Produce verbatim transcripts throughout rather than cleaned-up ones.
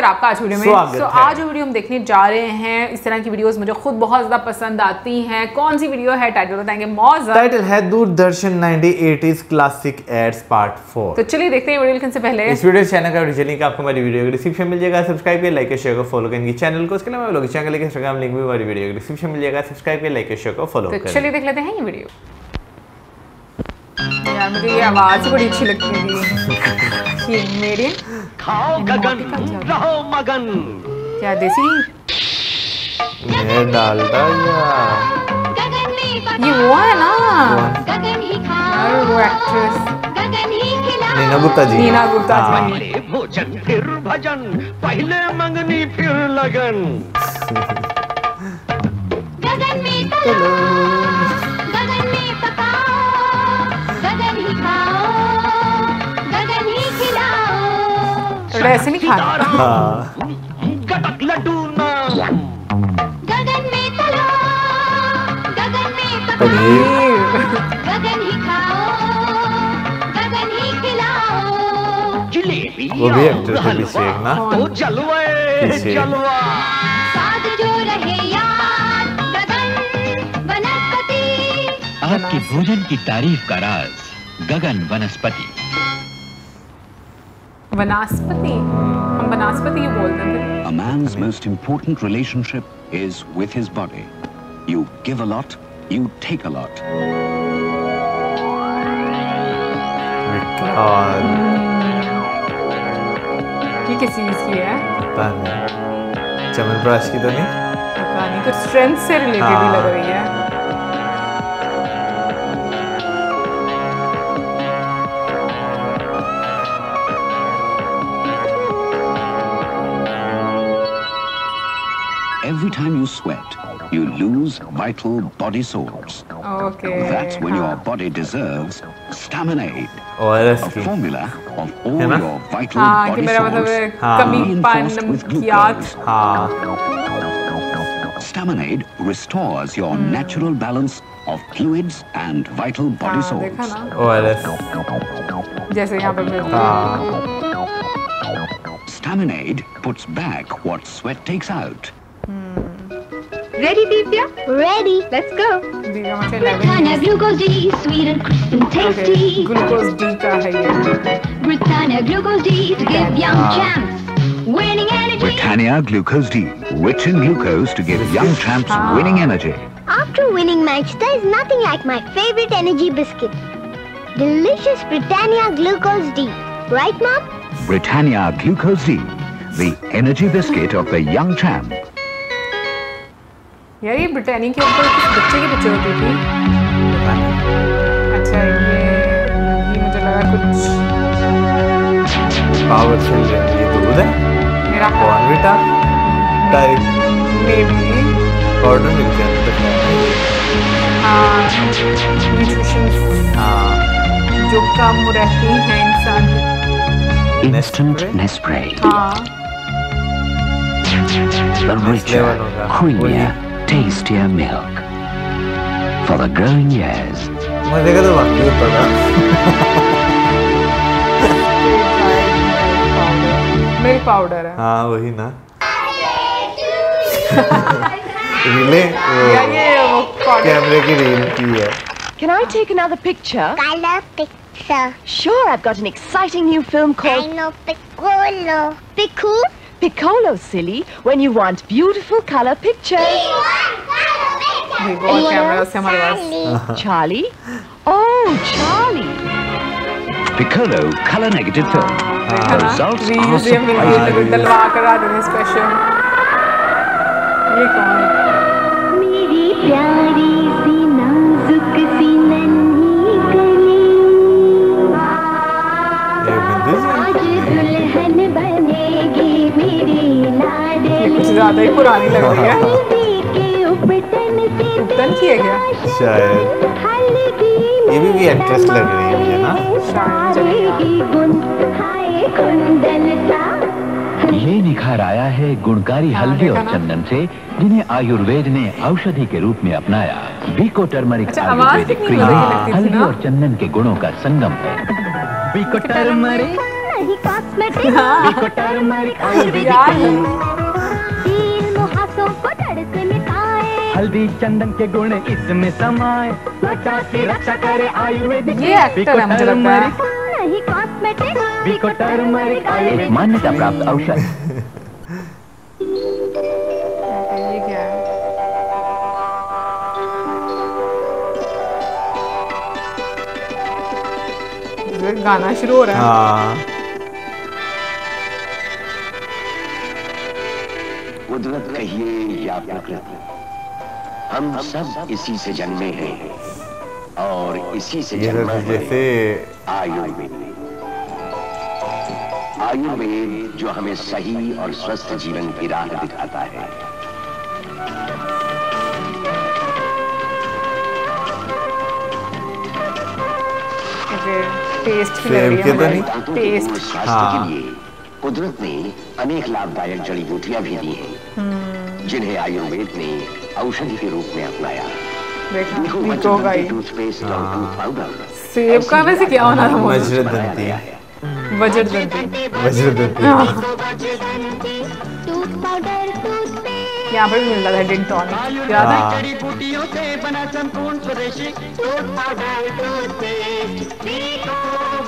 और आपका आज वीडियो में। स्वागत so, है। आज जो वीडियो हम देखने जा रहे हैं, इस तरह की वीडियोस मुझे खुद बहुत ज्यादा पसंद आती हैं। कौन सी वीडियो है, टाइटल बताएंगे मौज। टाइटल है Doordarshan nineteen eighties classic ads part four. तो चलिए देखते हैं वीडियो से पहले इस वीडियो चैनल का ओरिजिनल लिंक आपको हमारी वीडियो के डिस्क्रिप्शन मिल जाएगा। सब्सक्राइब करिए, लाइक शेयर को फॉलो करेंगे चैनल को। उसके अलावा लोग चैनल के इंस्टाग्राम लिंक भी हमारी वीडियो के डिस्क्रिप्शन मिल जाएगा। सब्सक्राइब करिए, लाइक शेयर को फॉलो करें। तो चलिए देख लेते हैं ये वीडियो। यार मुझे ये आवाज बड़ी अच्छी लगती थी। ये मेरे खाओ गगन रहो मगन। क्या देसी मैं डालता या ये वो है ना यार, वो एक्ट्रेस नीना गुप्ता जी। नीना गुप्ता जी। पहले भोजन फिर भजन, पहले मंगनी फिर लगन। गगन में तलो, गगन में पकाओ, गगन ही खाओ, गगन ही खिलाओ। ऐसे नहीं खाना। हाँ। गटक लड्डू ना। गगन में तलो, गगन में पकाओ, पनीर। गगन ही खाओ, गगन ही खिलाओ। जलेबी वो भी एक्टर थे पीछे एक ना। तो जलवे पीछे। जलवा। साथ जो रहे यार, गगन वनस्पति। आपके भोजन की तारीफ का राज गगन वनस्पति। वनस्पति, हम वनस्पति ही बोलते थे। A man's most important relationship is with his body. You give a lot, you take a lot. और ये किस चीज की है पता नहीं, च्यवनप्राश की तो नहीं। पता नहीं, कुछ स्ट्रेंथ से रिलेटेड ही लग रही है। Every time you sweat, you lose vital body salts. Okay That's when your body deserves Staminade, और a इसकी formula of all है ना? your vital हाँ कि body मेरा मतलब है salts हाँ। कमी reinforced with पानकियात। glucose. हाँ। Staminade restores your natural balance of fluids and vital body हाँ, देखा salts. ना और इस जैसे यहाँ पे मिलता है। हाँ। Staminade puts back what sweat takes out. Ready, Divya? Ready. Let's go. Divya मुझे Britannia लग Glucose D, sweet and crisp and tasty. Glucose D का है ये। Britannia Glucose D to give young champs winning energy. Britannia Glucose D, rich in glucose to give young champs winning energy. After winning match, there is nothing like my favorite energy biscuit. Delicious Britannia Glucose D. Right, Mom? Britannia Glucose D, the energy biscuit of the young champ. यार ये Britannia के ऊपर कुछ बच्चे की picture होती थी। अच्छा ये ये मुझे लगा कुछ पावर से ये दूध है। मेरा बॉर्नविटा टाइप बेबी पाउडर मिलते हैं हाँ न्यूट्रिशन हाँ। जो कम रहती हैं इंसान की। Instant Nespray. हाँ The richer, creamier, tastier milk. For the growing years. मैं देखा तो वाकई पड़ा। मिल्क पाउडर है। हाँ वही ना। रीले यार वो ये वो पाउडर कैमरे की रील की है। Can I take another picture? Color picture. Sure, I've got an exciting new film I called know Piccolo. Piccolo? Piccolo, silly, when you want beautiful color pictures. भी बहुत कैमरा से हमारे पास। Charlie? Oh, Charlie. Piccolo color negative film. देखा ना Results are reels ये मिल गई तो surprising. डलवा कर आ रहे हैं स्पेशल। ये कौन है? मेरी प्यारी सी नाजुक सी नन्ही कली ये बिंदु जी। आज दुल्हन बनेगी मेरी ये लाडली कुछ ज्यादा ही पुरानी लग रही है। हल्दी के उपटन से उपटन की है क्या? शायद हल्दी ये भी भी एक्ट्रेस लग रही है मुझे ना। शायद में गुण हाय कुंडल सा ये निखार आया है गुणकारी हाँ, हल्दी देखा और ना? चंदन से, जिन्हें आयुर्वेद ने औषधि के रूप में अपनाया। बीको टर्मरिक अच्छा, आवाज आयुर्वेदिक कितनी क्रीम मधुर लगती थी हल्दी ना? और चंदन के गुणों का संगम है। बीको टर्मरिक नहीं कॉस्मेटिक बिको टर्मरिक आयुर्वेदिक यार तिल मुहासों को जड़ से मिटाए हल्दी चंदन के गुण इसमें समाये त्वचा की रक्षा करे आयुर्वेदिक ये एक्टर है मुझे लगता है। नहीं कॉस्मेटिक बिको टर्मरिक आयुर्वेदिक मान्यता प्राप्त औषध। ये क्या है? गाना शुरू हो रहा है। हाँ कुदरत कहिए या प्रकृति, हम सब इसी से जन्मे हैं और इसी से ये जन्मा तो है जैसे आयुर्वेद। आयुर्वेद जो हमें सही और स्वस्थ जीवन की राह दिखाता है। टेस्ट की लग सेब रही के है तो मुझे। नहीं? टेस्ट स्वास्थ्य हाँ। के लिए कुदरत ने अनेक लाभदायक जड़ी बूटियां भी दी हैं, जिन्हें आयुर्वेद ने औषधि के रूप में अपनाया। देखा देखो वीको का ही। टूथपेस्ट और टूथ पाउडर सेब का वैसे क्या होना था? Vajradanti Vajradanti Vajradanti tooth powder toothpaste यहाँ पर भी मिलता था डिन टॉनिक, याद है? हाँ जड़ी बूटियों से बना संपूर्ण स्वदेशी टूथ पाउडर टूथपेस्ट बिको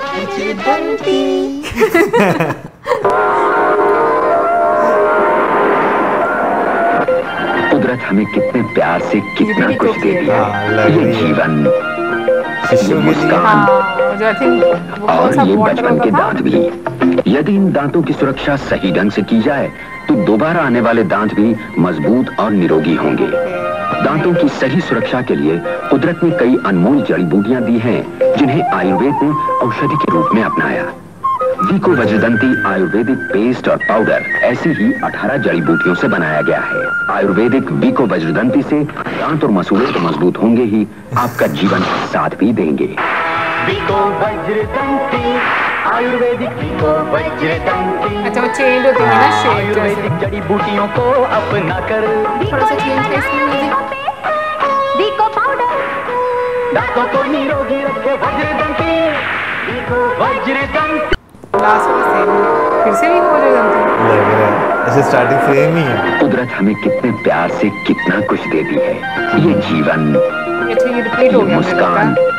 कुदरत हमें कितने प्यार से कितना भी कुछ तो दे दिया हाँ, लग ये रही है। जीवन, ये शिशु के लिए मुस्कान हाँ जो आई थिंक वो कौन और सा ये वाटर बचपन के होता था? दांत भी। यदि इन दांतों की सुरक्षा सही ढंग से की जाए तो दोबारा आने वाले दांत भी मजबूत और निरोगी होंगे। दांतों की सही सुरक्षा के लिए कुदरत ने कई अनमोल जड़ी बूटियां दी हैं, जिन्हें आयुर्वेद ने औषधि के रूप में अपनाया। वीको वज्रदंती आयुर्वेदिक पेस्ट और पाउडर ऐसी ही अठारह जड़ी बूटियों से बनाया गया है। आयुर्वेदिक वीको वज्रदंती से दांत और मसूड़े तो मजबूत होंगे ही, आपका जीवन साथ भी देंगे। बिको वज्रदंती आयुर्वेदिक बिको वज्रदंती अच्छा वो चेंज होती है ना शेप जैसे। आयुर्वेदिक जड़ी बूटियों को अपना कर थोड़ा सा चेंज है इसमें म्यूजिक। बिको पाउडर दांतों को निरोगी रखे वज्रदंती बिको वज्रदंती। लास्ट में सेम फिर से भी हो वज्रदंती। लग रहा है ऐसे स्टार्टिंग सेम ही है। कुदरत हमें कितने प्यार से कितना कुछ देती है। ये जीवन, ये तो ये रिपीट हो ये गया मुझे लगता मुस्कान है।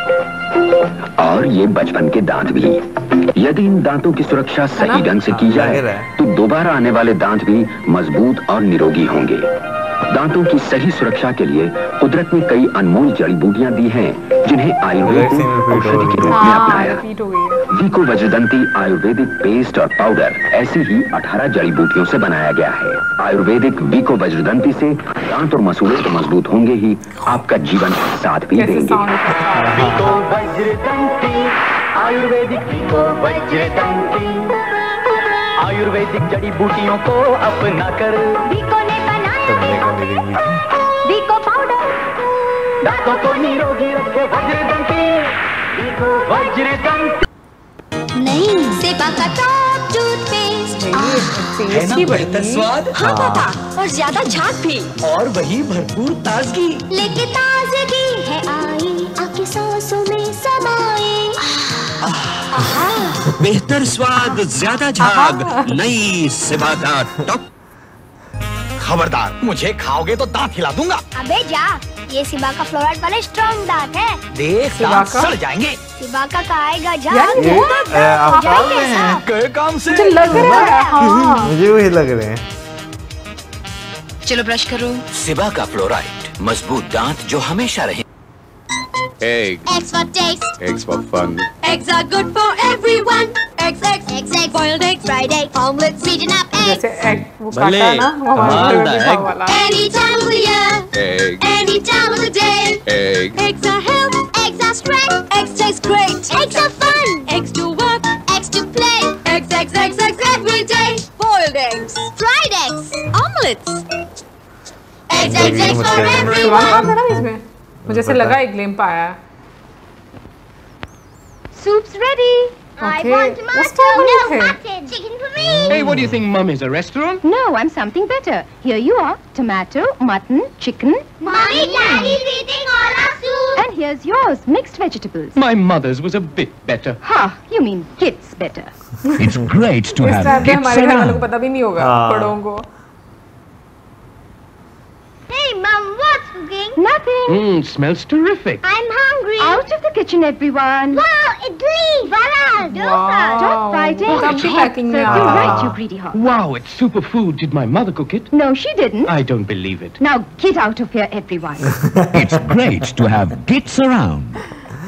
और ये बचपन के दांत भी। यदि इन दांतों की सुरक्षा सही ढंग से की जाए लग रहा है। तो दोबारा आने वाले दांत भी मजबूत और निरोगी होंगे। दांतों की सही सुरक्षा के लिए कुदरत ने कई अनमोल जड़ी बूटियां दी हैं, जिन्हें आयुर्वेद ने औषधि के रूप में हाँ अपनाया। रिपीट हो गई है। वीको वज्रदंती आयुर्वेदिक पेस्ट और पाउडर ऐसी ही अठारह जड़ी बूटियों से बनाया गया है। आयुर्वेदिक वीको वज्रदंती से दांत और मसूड़े तो मजबूत होंगे ही, आपका जीवन साथ भी कैसे देंगे। साउंड करता है। बिको वज्रदंती आयुर्वेदिक बिको वज्रदंती आयुर्वेदिक जड़ी बूटियों को अपना कर बिको ने बनाया तबले का लिरिक भी था। बिको पाउडर दांतों को निरोगी रखे वज्रदंती बिको वज्रदंती। नहीं सेबा का टॉप टूथपेस्ट टेस्ट ही बढ़ती स्वाद हाँ पापा और ज्यादा झाग भी और वही भरपूर ताजगी लेके ताजगी है आई आपकी सांसों में समाए बेहतर स्वाद, ज्यादा झाग, नई सेबा का टॉप। खबरदार, मुझे खाओगे तो दांत हिला दूंगा। अबे जा, ये सिबा का फ्लोराइड वाले स्ट्रॉन्ग दांत है। देख सिबा दांत का? सड़ जाएंगे। सिबा का खाएगा जा यार ये ए, आप काम में हैं? कई काम से मुझे लग रहा है हाँ। मुझे वही लग रहे हैं। चलो ब्रश करो। सिबा का फ्लोराइड, मजबूत दांत जो हमेशा रहे। Egg. Eggs for taste. Eggs for fun. Eggs are good for everyone. Eggs, eggs, eggs, eggs. Boiled eggs, fried eggs, omelets, beaten up eggs. जैसे एग वो भले, काटा ना वो हमारे कमाल घर में दा भी था egg. वाला। Any time of the year. Egg. Any time of the day. Egg. Eggs are health. Eggs are strength. Eggs taste great. Eggs are fun. Eggs to work. Eggs to play. Eggs, eggs, eggs, eggs every day. Boiled eggs. Fried eggs. Omelets. Eggs, eggs, eggs for Shivan everyone. था ना इसमें मुझे ऐसे लगा एक ग्लिम्प आया है। Soup's ready. Okay. उस time में थे। Chicken for me. Hey, what do you think mum is, a restaurant? No, I'm something better. Here you are. Tomato, mutton, chicken. Mommy, daddy's eating all our soup. And here's yours. Mixed vegetables. My mother's was a bit better. Ha, you mean gets better. It's great to इस have time पे gits हमारे घर वालों को around. पता भी नहीं होगा हाँ। बड़ों को। Hey, Mom, what's cooking? Nothing. Mmm, smells terrific. I'm hungry. Out of the kitchen, everyone. Wow, idli, vada, dosa. Stop fighting. तब भी पैकिंग में You're uh right, you greedy heart. Wow, it's superfood. Did my mother cook it? No, she didn't. I don't believe it. Now get out of here, everyone. It's great to have gits around.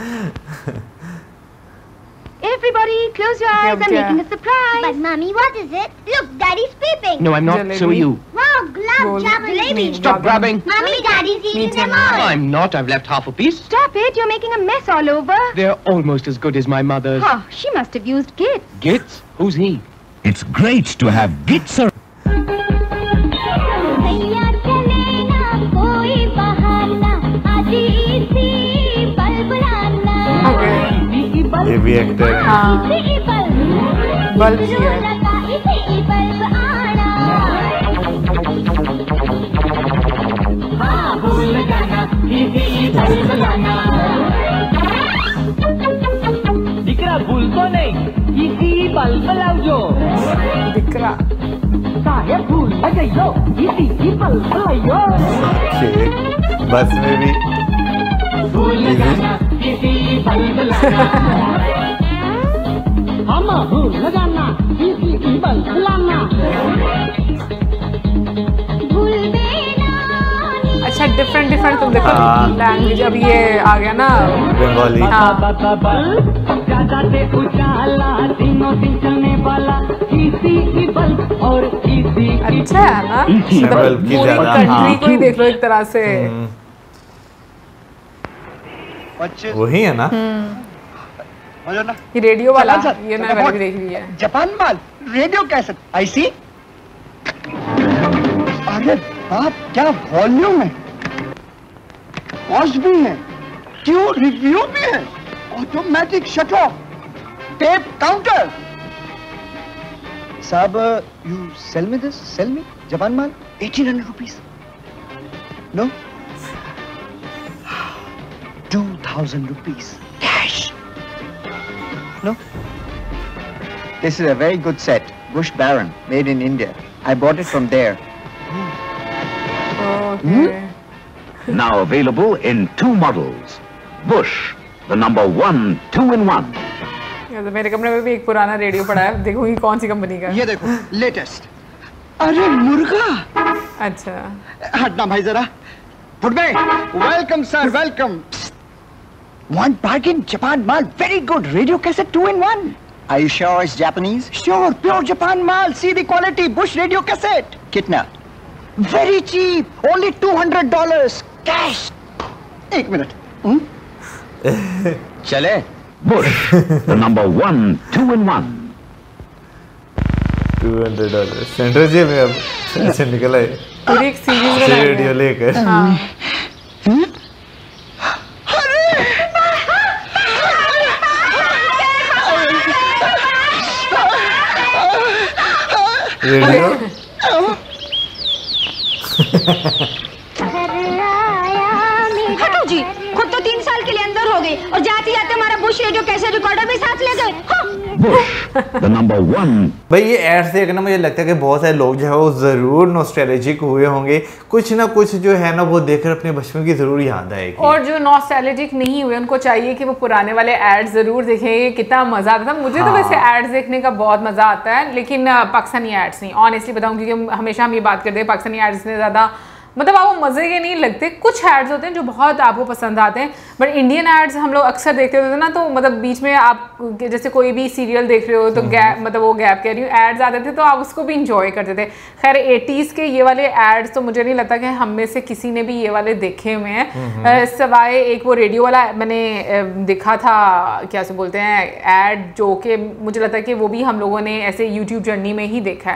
Everybody, close your eyes. I'm Okay. making a surprise. But, Mommy, what is it? Look, Daddy's peeping. No, I'm not. So are Jalebi. you. Wow, gulab Roll. jamun. Jalebi. Stop grabbing. Mommy, Daddy's eating Me too. them all. I'm not. I've left half a piece. Stop it. You're making a mess all over. They're almost as good as my mother's. Oh, she must have used git. Gits? Who's he? It's great to have gits around. भैया चलेगा कोई बहाना आधी सी bulb लाना ये भी actor है। हाँ इसी बल्ब बल्ब ही है। लगा इसी बल्ब आना हाँ भूल जाना इसी बल्ब लाना दिकरा भूल तो नहीं इसी बल्ब लाओ दिख रहा। साहेब भूल जाइयो इसी बल्ब लाइयो ठीक। बस में भी भूल जाना इसी बल्ब लाना हम भूल जाना इसी बल्ब लाना भूल देना अच्छा डिफरेंट डिफरेंट तुम देखो हाँ। लैंग्वेज अब ये आ गया ना बंगाली। हाँ बल्ब ज्यादा से उजाला तीनों दिन चलने वाला इसी की बल्ब और इसी की अच्छा है ना इसी बल्ब की पूरी ज्यादा, कंट्री हाँ। को ही देख लो एक तरह से। वही है ना। ये रेडियो वाला चला, चला, ये चला, मैंने पहले बहुत। भी देख लिया है। जापान माल रेडियो कैसेट ऐसी अरे बाप क्या वॉल्यूम है कॉस्ट भी है क्यों रिव्यू भी है automatic shut off tape counter साहब you sell me this sell me Japan माल eighteen hundred rupees no two thousand rupees cash No? This is a very good set. Bush Baron, made in India. I bought it from there. Okay. Now available in two models. Bush, the number one two-in-one. ये तो मेरे कमरे में भी एक पुराना radio पड़ा है देखूंगी कौन सी कंपनी का है। ये देखो लेटेस्ट अरे मुर्गा अच्छा हटना भाई जरा फुटबे welcome sir welcome One bargain, Japan Mal, very good radio cassette two in one. Are you sure it's Japanese? Sure, pure Japan Mal. See the quality, Bush radio cassette. Kitna? Very cheap, only two hundred dollars cash. एक minute. Hmm? चले. Bush, the number one two-in-one. Two hundred dollar central जेब में अब ऐसे निकला है पूरी एक सीरीज बनाई रेडियो है। लेकर। हाँ रेडियो हटो जी खुद तो तीन साल के लिए अंदर हो गई और जाते जाते हमारा बुश रेडियो कैसे रिकॉर्डर भी साथ ले गए हाँ। Bush, the number one. भाई ये एड से ना मुझे लगता है कि बहुत सारे लोग जो है वो ज़रूर नॉस्टैल्जिक हुए होंगे कुछ ना कुछ जो है ना वो देखकर अपने बचपन की ज़रूर याद आएगी। और जो नॉस्टैल्जिक नहीं हुए उनको चाहिए कि वो पुराने वाले एड्स जरूर देखें कितना मजा आता था मुझे तो हाँ। वैसे एड्स देखने का बहुत मजा आता है लेकिन अ, पाकिस्तानी एड्स नहीं ऑनेस्टली बताऊं क्योंकि हम- हमेशा हम ये बात करते हैं पाकिस्तानी एड्स इतने ज़्यादा मतलब आपको मजे के नहीं लगते कुछ एड्स होते हैं जो बहुत आपको पसंद आते हैं बट इंडियन एड्स हम लोग अक्सर देखते होते थे ना तो मतलब बीच में आप जैसे कोई भी सीरियल देख रहे हो तो गैप मतलब वो गैप कह रही हूँ एड्स आते थे तो आप उसको भी इंजॉय करते थे खैर एटीज़ के ये वाले एड्स तो मुझे नहीं लगता कि हम में से किसी ने भी ये वाले देखे हुए हैं अ, सवाए एक वो रेडियो वाला मैंने अ, देखा था क्या से बोलते हैं एड जो कि मुझे लगता है कि वो भी हम लोगों ने ऐसे यूट्यूब जर्नी में ही देखा है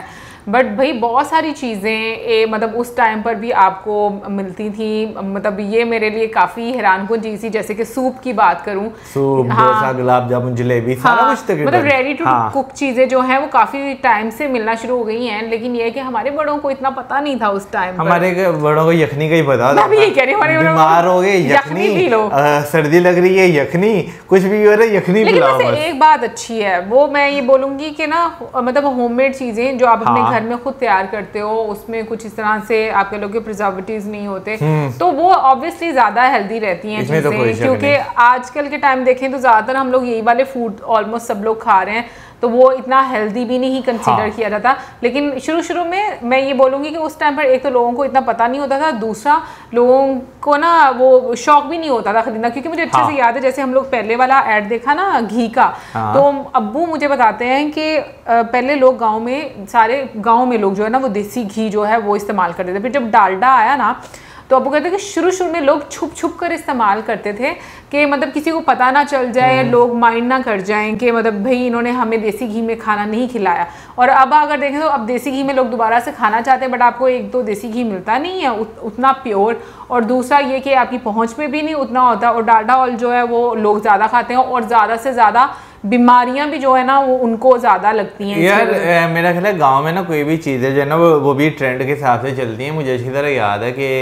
बट भाई बहुत सारी चीज़ें मतलब उस टाइम पर भी आपको मिलती थी। मतलब ये मेरे लिए काफ़ी हैरानकुन चीज़ थी, जैसे कि सूप की बात करूँ, सूप, हाँ, डोसा, गुलाब जामुन, जलेबी, सारा हाँ, कुछ तकरीबन मतलब रेडी टू हाँ। कुक चीज़ें जो हैं वो काफ़ी टाइम से मिलना शुरू हो गई हैं। लेकिन ये है कि हमारे बड़ों को इतना पता नहीं था उस टाइम। हमारे बड़ों को यखनी का ही पता था। मैं भी यही कह रही हूँ, बीमार हो गए यखनी, पी लो, सर्दी लग रही है यखनी, कुछ भी हो रहा है यखनी पिलाओ। लेकिन एक बात अच्छी है, वो मैं ये बोलूंगी कि ना मतलब होममेड चीजें जो आप अपने हाँ। घर में खुद तैयार करते हो, उसमें कुछ इस तरह से आपके लोग के प्रिजर्वेटिव्स नहीं होते, तो वो ऑब्वियसली ज्यादा हेल्दी रहती हैं चीजें। तो क्योंकि आजकल के टाइम देखें तो ज्यादातर हम लोग यही वाले फूड ऑलमोस्ट सब लोग खा रहे हैं, तो वो इतना हेल्दी भी नहीं कंसीडर हाँ। किया जाता। लेकिन शुरू शुरू में मैं ये बोलूँगी कि उस टाइम पर एक तो लोगों को इतना पता नहीं होता था, दूसरा लोगों को ना वो शौक भी नहीं होता था खरीदना। क्योंकि मुझे अच्छे हाँ। से याद है, जैसे हम लोग पहले वाला ऐड देखा ना घी का, हाँ। तो अब्बू मुझे बताते हैं कि पहले लोग गाँव में, सारे गाँव में लोग जो है ना वो देसी घी जो है वो इस्तेमाल करते थे। फिर जब डालडा आया ना तो अब वो कहते हैं कि शुरू शुरू में लोग छुप छुप कर इस्तेमाल करते थे कि मतलब किसी को पता ना चल जाए, लोग माइंड ना कर जाएं कि मतलब भाई इन्होंने हमें देसी घी में खाना नहीं खिलाया। और अब अगर देखें तो अब देसी घी में लोग दोबारा से खाना चाहते हैं, बट आपको एक तो देसी घी मिलता नहीं है उत, उतना प्योर, और दूसरा ये कि आपकी पहुँच में भी नहीं उतना होता। और डालडा ऑयल जो है वो लोग ज़्यादा खाते हैं और ज़्यादा से ज़्यादा बीमारियां भी जो है ना वो उनको ज्यादा लगती हैं। यार ए, मेरा ख्याल है गांव में ना कोई भी चीज़ें जो है ना वो वो भी ट्रेंड के हिसाब से चलती हैं। मुझे अच्छी तरह याद है कि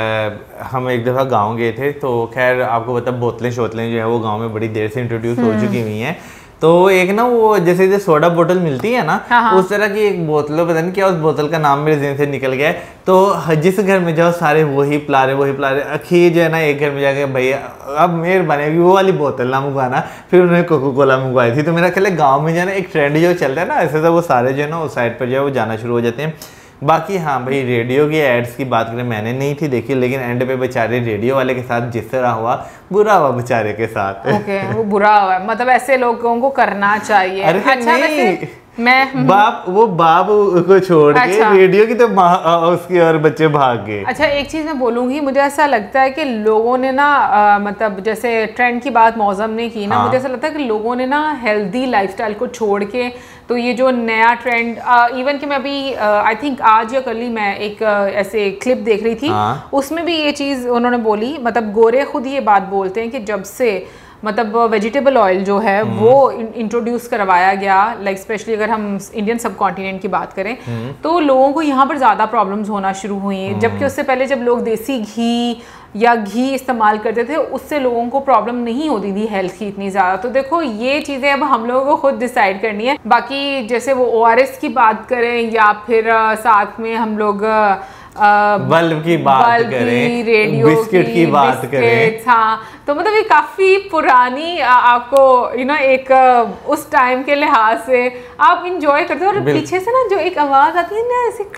ए, हम एक दफ़ा गांव गए थे, तो खैर आपको पता बोतलें शोतलें जो है वो गांव में बड़ी देर से इंट्रोड्यूस हो चुकी हुई हैं। तो एक ना वो जैसे जैसे सोडा बोतल मिलती है ना, हाँ हाँ। उस तरह की एक बोतल, पता नहीं क्या उस बोतल का नाम मेरे ज़हन से निकल गया है। तो जिस घर में जाओ सारे वही पिला रहे वही पिला रहे। अखीर जो है ना एक घर में जाके भैया अब मेहरबानी होगी वो वाली बोतल ना मंगवाना, फिर उन्होंने कोको कोला मंगवाई थी। तो मेरा ख्याल है गाँव में जो है ना एक ट्रेंड जो चल रहा है ना, ऐसे तो वो सारे जो है ना उस साइड पर जो है वो जाना शुरू हो जाते हैं। बाकी हाँ भाई, रेडियो की एड्स की बात करें, मैंने नहीं थी देखी, लेकिन एंड पे बेचारे रेडियो वाले के साथ जिस तरह हुआ, बुरा हुआ बेचारे के साथ। ओके okay, वो बुरा हुआ, मतलब ऐसे लोगों को करना चाहिए। अरे अच्छा, नहीं, मैं बाप वो बाप को छोड़ अच्छा। के रेडियो की तो उसकी और बच्चे भाग गए। अच्छा, एक चीज मैं बोलूंगी, मुझे ऐसा लगता है कि लोगों ने ना आ, मतलब जैसे ट्रेंड की बात मौसम ने की ना, हाँ। मुझे ऐसा लगता है कि लोगों ने ना हेल्दी लाइफस्टाइल को छोड़ के तो ये जो नया ट्रेंड, इवन कि मैं अभी आई थिंक आज या कल ही मैं एक आ, ऐसे क्लिप देख रही थी, हाँ। उसमें भी ये चीज़ उन्होंने बोली, मतलब गोरे खुद ये बात बोलते हैं कि जब से मतलब वेजिटेबल ऑयल जो है वो इंट्रोड्यूस करवाया गया, लाइक स्पेशली अगर हम इंडियन सब कॉन्टिनेंट की बात करें, तो लोगों को यहाँ पर ज़्यादा प्रॉब्लम्स होना शुरू हुई हैं। जबकि उससे पहले जब लोग देसी घी या घी इस्तेमाल करते थे उससे लोगों को प्रॉब्लम नहीं होती थी हेल्थ की इतनी ज़्यादा। तो देखो ये चीज़ें अब हम लोगों को खुद डिसाइड करनी है। बाकी जैसे वो ओ आर एस की बात करें या फिर साथ में हम लोग बल्ब की बात बल्ब करें, रेडियो बिस्किट की, की बात करें, हाँ, तो मतलब ये काफी पुरानी आपको यू नो एक उस टाइम के लिहाज से आप इंजॉय करते हो। और पीछे से ना जो एक आवाज आती है ना ऐसे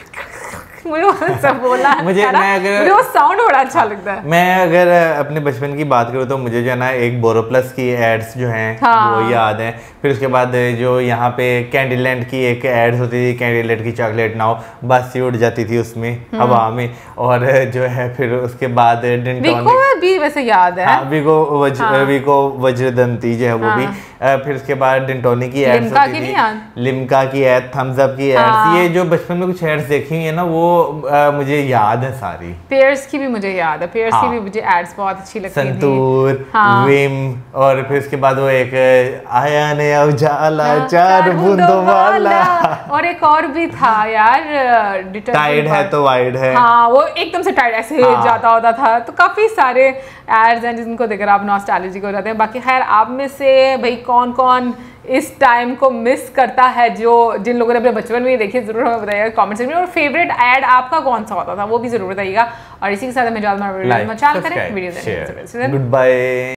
मुझे सब बोला मुझे मैं अगर मुझे वो साउंड बड़ा अच्छा लगता है। मैं अगर अपने बचपन की बात करूँ तो मुझे जो है ना एक बोरोप्लस की एड्स जो हैं हाँ। वो याद हैं। फिर उसके बाद जो यहाँ पे कैंडीलैंड की एक एड्स होती थी, कैंडीलैंड की चॉकलेट नाउ, बस सी उड़ जाती थी उसमें हवा में। और जो है फिर उसके बाद डिंटोनिक भी वैसे याद है, हाँ, विगो वज, हाँ। विगो वज्रदंती जो है वो हाँ। भी। फिर उसके बाद डिंटोनिक की एड्स होती थी, लिम्का की एड, थम्स अप की एड्स। ये जो बचपन में कुछ एड्स देखी हुई है ना वो आ, मुझे याद है सारी। पेयर्स की भी मुझे याद है, पेयर्स हाँ। की भी मुझे एड्स बहुत अच्छी लगती थी, संतूर, हाँ। विम, और फिर उसके बाद वो एक आया नया उजाला हाँ, चार बूंदों वाला, और एक और भी था यार, टाइड है तो वाइड है, हाँ वो एकदम से टाइड ऐसे हाँ। जाता होता था। तो काफी सारे एड्स हैं जिनको देखकर आप नॉस्टैल्जिक हो जाते हैं। बाकी खैर आप में से भाई कौन कौन इस टाइम को मिस करता है, जो जिन लोगों ने अपने बचपन में देखिए जरूर हमें बताइएगा कमेंट सेक्शन में। और फेवरेट ऐड आपका कौन सा होता था वो भी जरूर बताइएगा। और इसी के साथ हमें ज्यादा वीडियो मचाल करें, वीडियो गुड बाय।